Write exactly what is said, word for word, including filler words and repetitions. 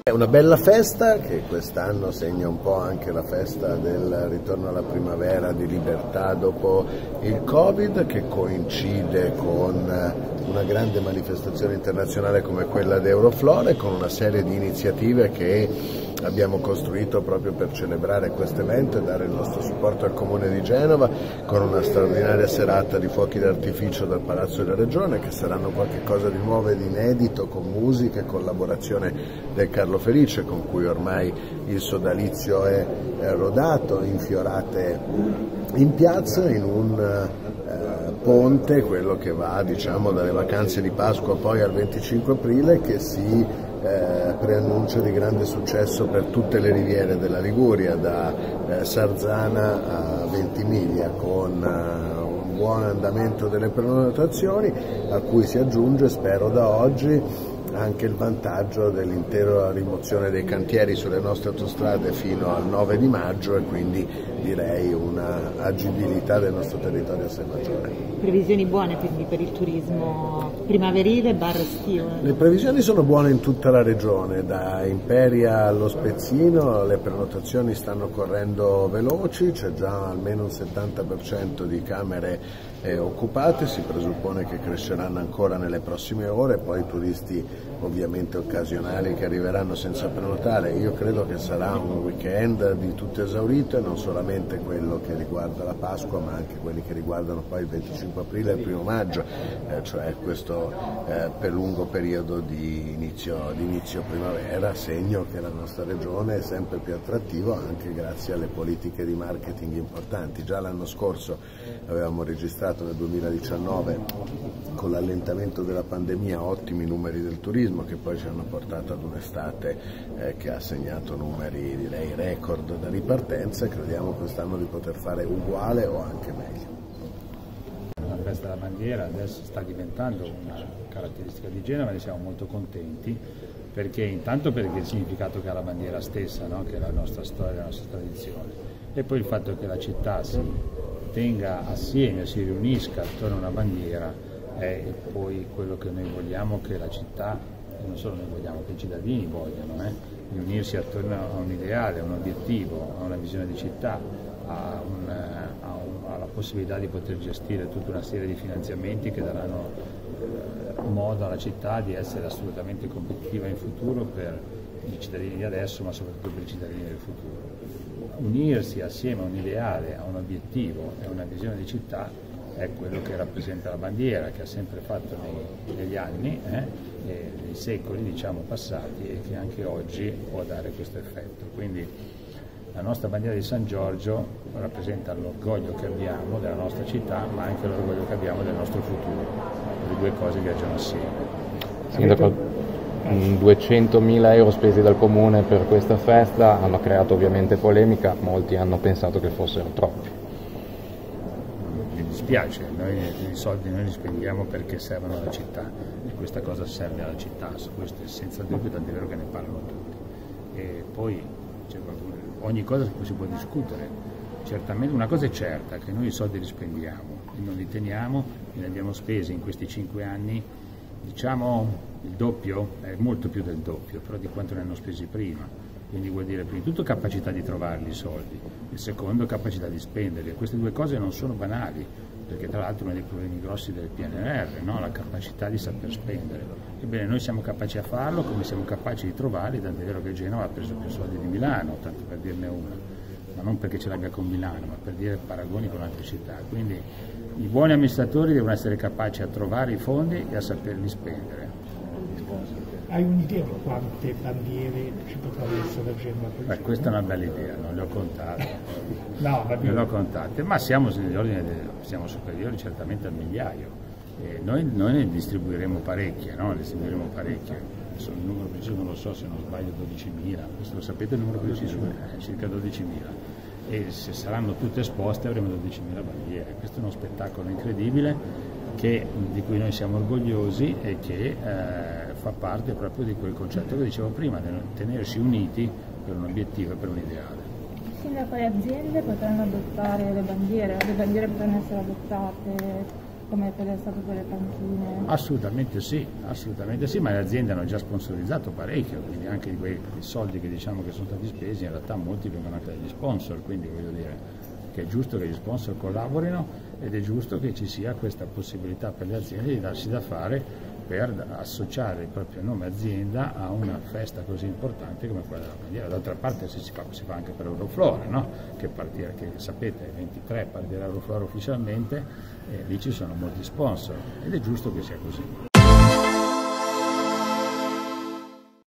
È una bella festa che quest'anno segna un po' anche la festa del ritorno alla primavera, di libertà dopo il Covid, che coincide con una grande manifestazione internazionale come quella di Euroflora, con una serie di iniziative che abbiamo costruito proprio per celebrare questo evento e dare il nostro supporto al Comune di Genova, con una straordinaria serata di fuochi d'artificio dal Palazzo della Regione, che saranno qualcosa di nuovo e di inedito, con musica e collaborazione del Carlo Felice, con cui ormai il sodalizio è, è rodato, infiorate in piazza, in un eh, ponte, quello che va, diciamo, dalle vacanze di Pasqua poi al venticinque aprile, che si eh, preannuncia di grande successo per tutte le riviere della Liguria, da eh, Sarzana a Ventimiglia, con eh, un buon andamento delle prenotazioni, a cui si aggiunge, spero da oggi, anche il vantaggio dell'intera rimozione dei cantieri sulle nostre autostrade fino al nove di maggio, e quindi direi una agibilità del nostro territorio assai maggiore. Previsioni buone quindi per il turismo primaverile barra estivo? Le previsioni sono buone in tutta la regione, da Imperia allo Spezzino le prenotazioni stanno correndo veloci, c'è già almeno un settanta per cento di camere eh, occupate, si presuppone che cresceranno ancora nelle prossime ore, poi i turisti ovviamente occasionali che arriveranno senza prenotare. Io credo che sarà un weekend di tutto esaurito, e non solamente quello che riguarda la Pasqua, ma anche quelli che riguardano poi il venticinque aprile e il primo maggio, eh, cioè questo eh, per lungo periodo di inizio, di inizio primavera, segno che la nostra regione è sempre più attrattiva anche grazie alle politiche di marketing importanti. Già l'anno scorso avevamo registrato nel duemiladiciannove, con l'allentamento della pandemia, ottimi numeri del turismo, che poi ci hanno portato ad un'estate eh, che ha segnato numeri, direi, record da ripartenza, e crediamo quest'anno di poter fare uguale o anche meglio. La festa della bandiera adesso sta diventando una caratteristica di Genova, ne siamo molto contenti, perché intanto perché il significato che ha la bandiera stessa, no? Che è la nostra storia, la nostra tradizione, e poi il fatto che la città si tenga assieme, si riunisca attorno a una bandiera, è poi quello che noi vogliamo che la città, e non solo noi vogliamo, che i cittadini vogliano, eh? riunirsi attorno a un ideale, a un obiettivo, a una visione di città, a, un, a, un, alla possibilità di poter gestire tutta una serie di finanziamenti che daranno eh, modo alla città di essere assolutamente competitiva in futuro per i cittadini di adesso, ma soprattutto per i cittadini del futuro. Unirsi assieme a un ideale, a un obiettivo e a una visione di città è quello che rappresenta la bandiera, che ha sempre fatto nei, negli anni, eh, e nei secoli, diciamo, passati, e che anche oggi può dare questo effetto. Quindi la nostra bandiera di San Giorgio rappresenta l'orgoglio che abbiamo della nostra città, ma anche l'orgoglio che abbiamo del nostro futuro. Le due cose viaggiano assieme. Sindaco, duecentomila euro spesi dal Comune per questa festa hanno creato ovviamente polemica, molti hanno pensato che fossero troppi. Mi dispiace, noi i soldi noi li spendiamo perché servono alla città, e questa cosa serve alla città, su questo è senza dubbio, tant'è vero che ne parlano tutti. E poi cioè, ogni cosa si può discutere, certamente una cosa è certa, che noi i soldi li spendiamo e non li teniamo, e li abbiamo spesi in questi cinque anni, diciamo il doppio, è molto più del doppio, però di quanto ne hanno spesi prima. Quindi vuol dire prima di tutto capacità di trovarli i soldi, e secondo capacità di spenderli, e queste due cose non sono banali, perché tra l'altro è uno dei problemi grossi del P N R R, no? La capacità di saper spendere. Ebbene, noi siamo capaci a farlo, come siamo capaci di trovarli, tant'è vero che Genova ha preso più soldi di Milano, tanto per dirne una, ma non perché ce l'abbia con Milano, ma per dire paragoni con altre città. Quindi i buoni amministratori devono essere capaci a trovare i fondi e a saperli spendere. Hai un'idea di quante bandiere ci potrebbero essere a Genova? Beh, questa è una bella idea, non le ho contate. No, va bene. Non le ho contate, ma siamo negli ordini, siamo superiori certamente al migliaio. E noi, noi ne distribuiremo parecchie, no? Ne distribuiremo parecchie. Adesso il numero preciso non lo so, se non sbaglio dodicimila, questo lo sapete il numero preciso? È circa dodicimila. E se saranno tutte esposte avremo dodicimila bandiere. Questo è uno spettacolo incredibile che, di cui noi siamo orgogliosi, e che eh, fa parte proprio di quel concetto che dicevo prima, di tenersi uniti per un obiettivo e per un ideale. Sindaco, le aziende potranno adottare le bandiere, le bandiere potranno essere adottate come per è stato per le panchine? Assolutamente sì, assolutamente sì, ma le aziende hanno già sponsorizzato parecchio, quindi anche di quei soldi che diciamo che sono stati spesi in realtà molti vengono anche dagli sponsor, quindi voglio dire che è giusto che gli sponsor collaborino ed è giusto che ci sia questa possibilità per le aziende di darsi da fare per associare il proprio nome azienda a una festa così importante come quella della bandiera. D'altra parte si fa, si fa anche per Euroflora, no? che, partire, che sapete il ventitré partirà Euroflora ufficialmente e lì ci sono molti sponsor ed è giusto che sia così.